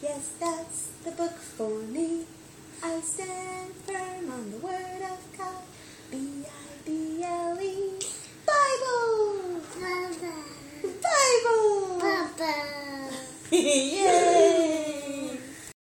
Yes, that's the book for me. I stand firm on the word of God. B-I-B-L-E. Bible! Papa. Bible! Papa. Yeah!